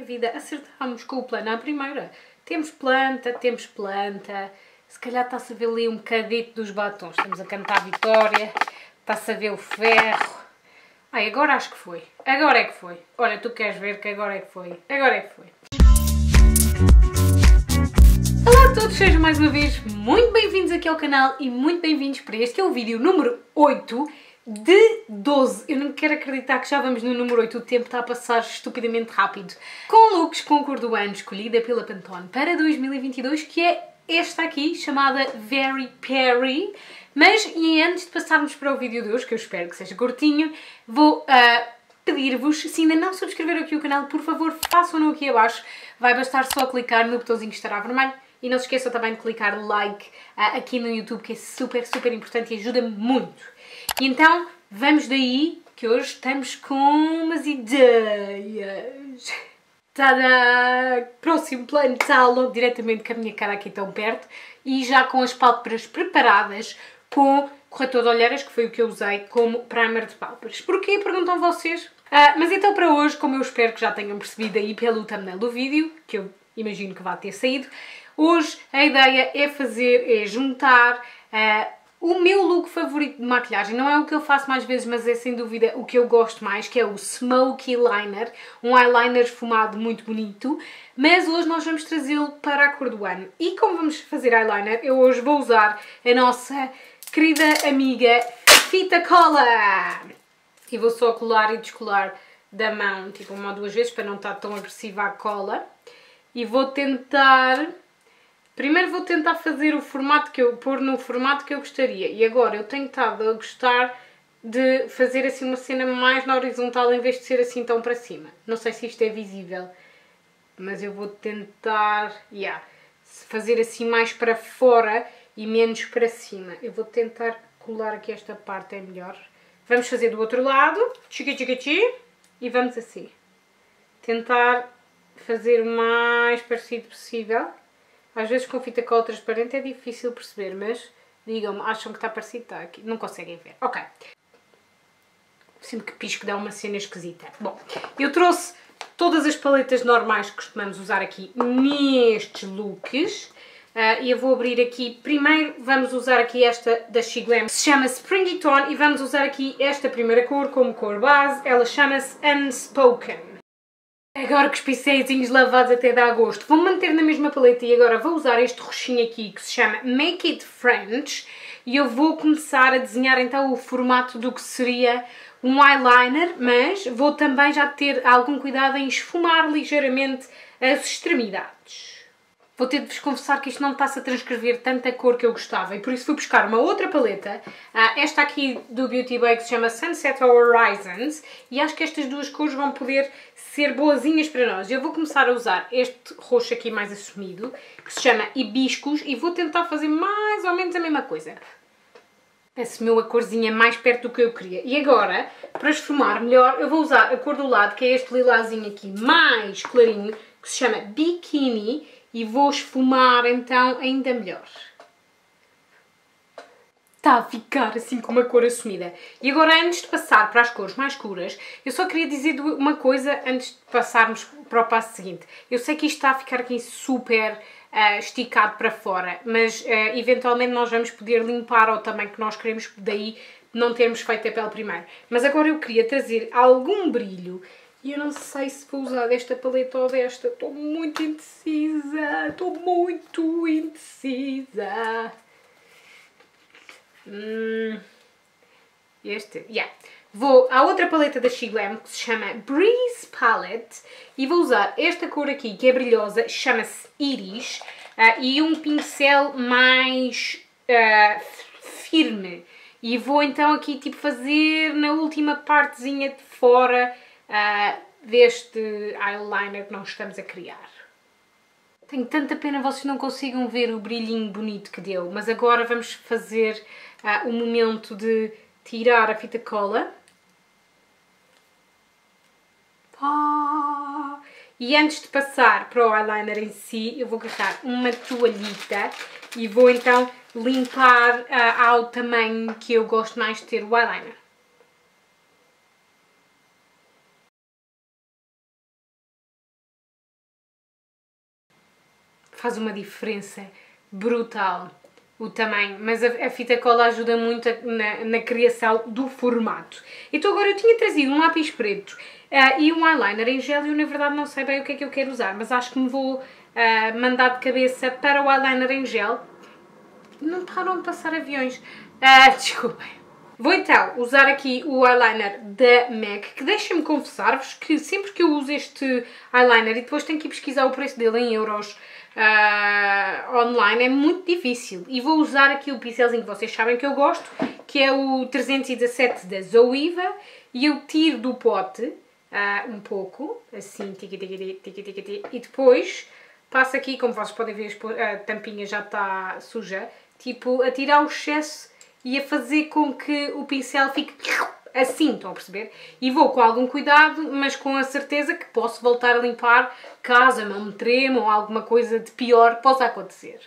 vida, acertámos com o plano à primeira. Temos planta, se calhar está-se a ver ali um bocadito dos batons. Estamos a cantar a vitória, está-se a ver o ferro. Ai, agora acho que foi. Agora é que foi. Olha, tu queres ver que agora é que foi. Agora é que foi. Olá a todos, sejam mais uma vez muito bem-vindos aqui ao canal e muito bem-vindos para este que é o vídeo número 8 de 12. Eu não quero acreditar que já vamos no número 8, o tempo está a passar estupidamente rápido. Com looks com cor do ano escolhida pela Pantone para 2022, que é esta aqui, chamada Very Perry. Mas, e antes de passarmos para o vídeo de hoje, que eu espero que seja curtinho, vou pedir-vos, se ainda não subscreveram aqui o canal, por favor, façam-no aqui abaixo. Vai bastar só clicar no botãozinho que estará vermelho. E não se esqueçam também de clicar like aqui no YouTube, que é super, super importante e ajuda-me muito. E então, vamos daí, que hoje estamos com umas ideias. Tada! Próximo plano está logo diretamente com a minha cara aqui tão perto e já com as pálpebras preparadas com corretor de olheiras, que foi o que eu usei como primer de pálpebras. Porquê? Perguntam vocês. Mas então para hoje, como eu espero que já tenham percebido aí pelo thumbnail do vídeo, que eu imagino que vai ter saído, hoje a ideia é juntar o meu look favorito de maquilhagem. Não é o que eu faço mais vezes, mas é sem dúvida o que eu gosto mais, que é o Smoky Liner, um eyeliner esfumado muito bonito, mas hoje nós vamos trazê-lo para a cor do ano. E como vamos fazer eyeliner, eu hoje vou usar a nossa querida amiga Fita Cola. E vou só colar e descolar da mão, tipo uma ou duas vezes, para não estar tão agressiva a cola. E vou tentar... Primeiro vou tentar fazer o formato pôr no formato que eu gostaria. E agora eu tenho estado a gostar de fazer assim uma cena mais na horizontal em vez de ser assim tão para cima. Não sei se isto é visível, mas eu vou tentar fazer assim mais para fora e menos para cima. Eu vou tentar colar aqui esta parte, é melhor. Vamos fazer do outro lado, e vamos assim. Tentar fazer o mais parecido possível. Às vezes com fita cola transparente é difícil perceber, mas digam-me, acham que está parecido? Está aqui. Não conseguem ver. Ok. Sempre que pisco dá uma cena esquisita. Bom, eu trouxe todas as paletas normais que costumamos usar aqui nestes looks. E eu vou abrir aqui, primeiro vamos usar aqui esta da Shiglam, que se chama Springy Tone, e vamos usar aqui esta primeira cor como cor base, ela chama-se Unspoken. Agora que os pincéisinhos lavados até dá gosto. Vou manter na mesma paleta e agora vou usar este roxinho aqui que se chama Make It French e eu vou começar a desenhar então o formato do que seria um eyeliner, mas vou também já ter algum cuidado em esfumar ligeiramente as extremidades. Vou ter de vos confessar que isto não está-se a transcrever tanta cor que eu gostava e por isso fui buscar uma outra paleta, esta aqui do Beauty Bay que se chama Sunset Horizons, e acho que estas duas cores vão poder ser boazinhas para nós. Eu vou começar a usar este roxo aqui mais assumido, que se chama Hibiscus, e vou tentar fazer mais ou menos a mesma coisa. Assumiu a corzinha mais perto do que eu queria. E agora, para esfumar melhor, eu vou usar a cor do lado, que é este lilazinho aqui mais clarinho, que se chama Bikini, e vou esfumar então ainda melhor. Está a ficar assim com uma cor assumida. E agora, antes de passar para as cores mais escuras, eu só queria dizer uma coisa antes de passarmos para o passo seguinte. Eu sei que isto está a ficar aqui super esticado para fora, mas eventualmente nós vamos poder limpar ao tamanho que nós queremos, daí não termos feito a pele primeiro. Mas agora eu queria trazer algum brilho. E eu não sei se vou usar desta paleta ou desta. Estou muito indecisa. Estou muito indecisa. Vou à outra paleta da Shiglam que se chama Breeze Palette e vou usar esta cor aqui que é brilhosa, chama-se Iris, e um pincel mais firme. E vou então aqui tipo fazer na última partezinha de fora deste eyeliner que nós estamos a criar. Tenho tanta pena vocês não consigam ver o brilhinho bonito que deu, mas agora vamos fazer o momento de tirar a fita cola. E antes de passar para o eyeliner em si, eu vou agarrar uma toalhita e vou então limpar ao tamanho que eu gosto mais de ter o eyeliner. faz uma diferença brutal o tamanho, mas a fita cola ajuda muito na criação do formato. Então agora eu tinha trazido um lápis preto e um eyeliner em gel e eu na verdade não sei bem o que é que eu quero usar, mas acho que me vou mandar de cabeça para o eyeliner em gel. Não param de passar aviões. Desculpem. Vou então usar aqui o eyeliner da MAC, que deixem-me confessar-vos que sempre que eu uso este eyeliner e depois tenho que ir pesquisar o preço dele em euros online, é muito difícil. E vou usar aqui o pincelzinho que vocês sabem que eu gosto, que é o 317 da Zoeva, e eu tiro do pote um pouco, assim, e depois passo aqui, como vocês podem ver, a tampinha já está suja, tipo, a tirar o excesso e a fazer com que o pincel fique assim, estão a perceber? E vou com algum cuidado, mas com a certeza que posso voltar a limpar caso a mão me trema ou alguma coisa de pior possa acontecer.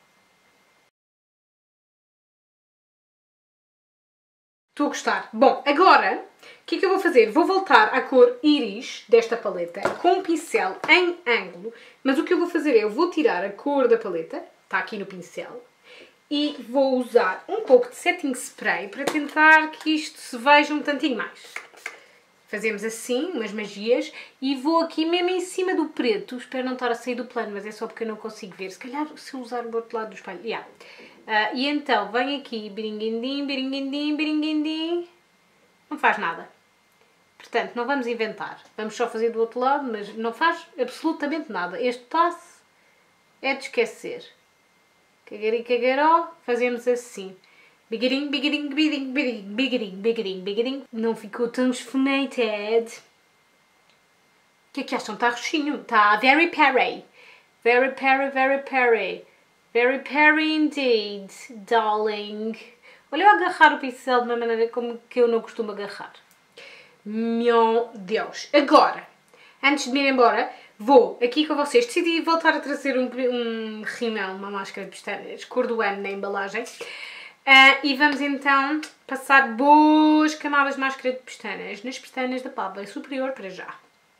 Estou a gostar. Bom, agora, o que é que eu vou fazer? Vou voltar à cor Iris desta paleta com um pincel em ângulo, mas o que eu vou fazer é, eu vou tirar a cor da paleta, está aqui no pincel, e vou usar um pouco de setting spray para tentar que isto se veja um tantinho mais. Fazemos assim, umas magias, e vou aqui mesmo em cima do preto. Espero não estar a sair do plano, mas é só porque eu não consigo ver. Se calhar se eu usar o outro lado do espelho. Yeah. E então, venho aqui, biringuindim, biringuindim, biringuindim. Não faz nada. Portanto, não vamos inventar. Vamos só fazer do outro lado, mas não faz absolutamente nada. Este passo é de esquecer. Cagari, cagaró, fazemos assim. Bigadim, bigadim, bigadim, bigadim, bigadim, bigadim, bigadim. Não ficou tão esfoneted. O que é que acham? Está roxinho. Está very perry. Very perry, very perry. Very perry indeed, darling. Olha eu agarrar o pincel de uma maneira como que eu não costumo agarrar. Meu Deus. Agora, antes de me ir embora, vou aqui com vocês. Decidi voltar a trazer um rímel, uma máscara de pestanas, cor do ano na embalagem. E vamos então passar boas camadas de máscara de pestanas nas pestanas da pálpebra superior para já.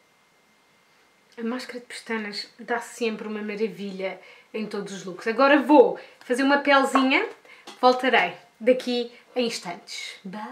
A máscara de pestanas dá sempre uma maravilha em todos os looks. Agora vou fazer uma pelezinha. Voltarei daqui a instantes. Bye!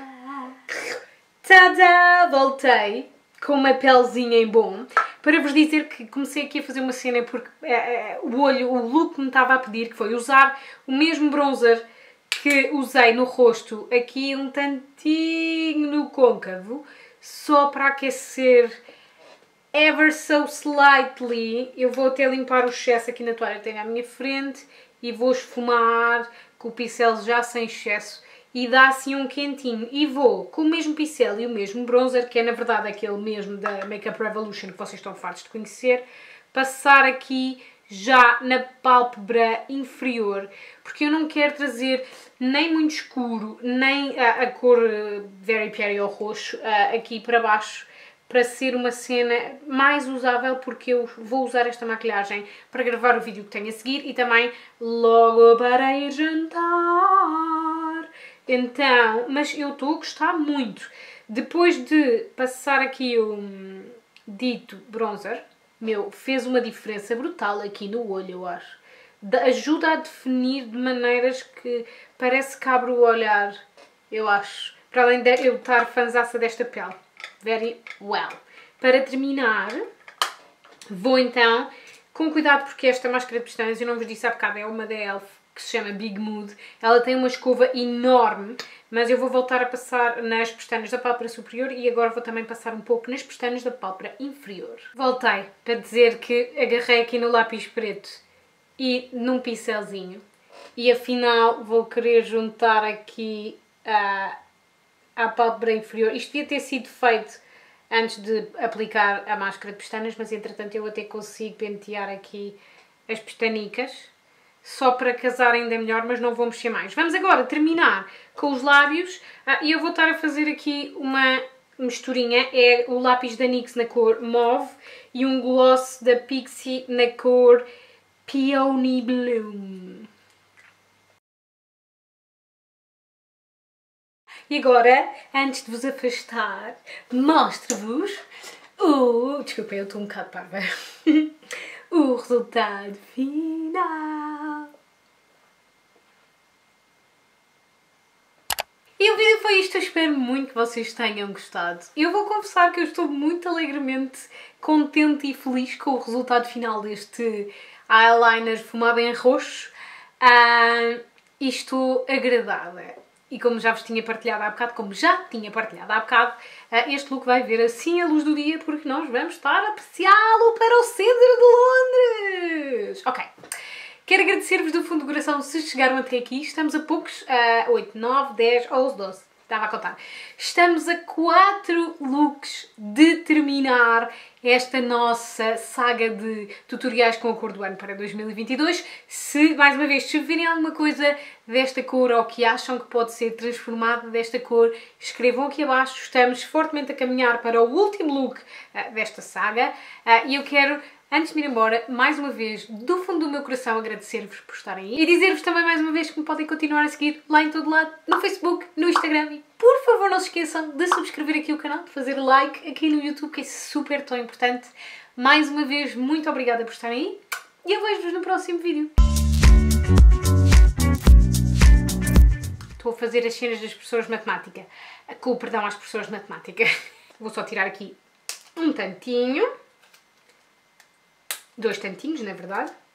Tada! Voltei com uma pelezinha em bom. Para vos dizer que comecei aqui a fazer uma cena porque o look me estava a pedir, que foi usar o mesmo bronzer que usei no rosto, aqui um tantinho no côncavo, só para aquecer ever so slightly. Eu vou até limpar o excesso aqui na toalha que tenho à minha frente e vou esfumar com o pincel já sem excesso e dá assim um quentinho. E vou com o mesmo pincel e o mesmo bronzer, que é na verdade aquele mesmo da Makeup Revolution que vocês estão fartos de conhecer, passar aqui já na pálpebra inferior, porque eu não quero trazer nem muito escuro, nem a cor Very Perry ou roxo aqui para baixo, para ser uma cena mais usável, porque eu vou usar esta maquilhagem para gravar o vídeo que tenho a seguir e também logo para ir jantar. Então, mas eu estou a gostar muito. Depois de passar aqui o dito bronzer, fez uma diferença brutal aqui no olho, eu acho. Ajuda a definir de maneiras que parece que abre o olhar, eu acho. Para além de eu estar fanzaça desta pele. Very well. Para terminar, vou então, com cuidado, porque esta máscara de pestanas, eu não vos disse há bocado, é uma da Elf, que se chama Big Mood. Ela tem uma escova enorme, mas eu vou voltar a passar nas pestanas da pálpebra superior e agora vou também passar um pouco nas pestanas da pálpebra inferior. Voltei para dizer que agarrei aqui no lápis preto e num pincelzinho e afinal vou querer juntar aqui à pálpebra inferior. Isto devia ter sido feito antes de aplicar a máscara de pestanas, mas entretanto eu até consigo pentear aqui as pestanicas, só para casar ainda melhor, mas não vou mexer mais. Vamos agora terminar com os lábios e eu vou estar a fazer aqui uma misturinha. É o lápis da NYX na cor mauve e um gloss da Pixi na cor Peony Bloom. E agora, antes de vos afastar, mostro-vos o... Desculpem, eu estou um bocado parva. O o resultado final. E o vídeo foi isto, eu espero muito que vocês tenham gostado. Eu vou confessar que eu estou muito alegremente contente e feliz com o resultado final deste eyeliner fumado em roxo. E estou agradada. E como já vos tinha partilhado há bocado, este look vai ver assim a luz do dia porque nós vamos estar a apreciá-lo para o centro de Londres. Ok. Quero agradecer-vos do fundo do coração se chegaram até aqui. Estamos a poucos, 8, 9, 10, 11, 12. Estava a contar. Estamos a 4 looks de terminar esta nossa saga de tutoriais com a cor do ano para 2022. Se, mais uma vez, se virem alguma coisa desta cor ou que acham que pode ser transformada desta cor, escrevam aqui abaixo. Estamos fortemente a caminhar para o último look desta saga. E eu quero, antes de ir embora, mais uma vez, do fundo do meu coração, agradecer-vos por estarem aí. E dizer-vos também mais uma vez que me podem continuar a seguir lá em todo lado, no Facebook, no Instagram. E por favor não se esqueçam de subscrever aqui o canal, de fazer like aqui no YouTube, que é super tão importante. Mais uma vez, muito obrigada por estarem aí. E eu vejo-vos no próximo vídeo. Estou a fazer as cenas das professoras de matemática. Com o perdão às professoras de matemática. Vou só tirar aqui um tantinho. 2 tantinhos, na verdade.